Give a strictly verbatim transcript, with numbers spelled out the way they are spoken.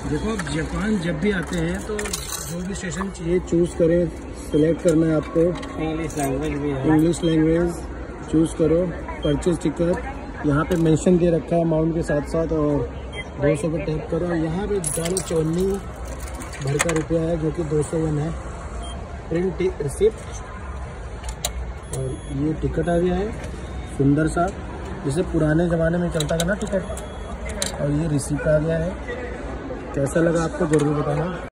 देखो जापान जब भी आते हैं तो जो भी स्टेशन चाहिए चूज़ करें, सिलेक्ट करना है आपको। इंग्लिश लैंग्वेज भी है, इंग्लिश लैंग्वेज चूज़ करो। परचेज टिकट यहाँ पे मेंशन दे रखा है अमाउंट के साथ साथ, और दो सौ पे टैप करो। यहाँ पे डालो चौन्नी भर का रुपया है जो कि दो सौ वन है। प्रिंट रिसिप्ट, और ये टिकट आ गया है सुंदर सा, जैसे पुराने ज़माने में चलता था ना टिकट। और ये रिसिप्ट आ गया है। कैसा लगा आपको ज़रूर बताना।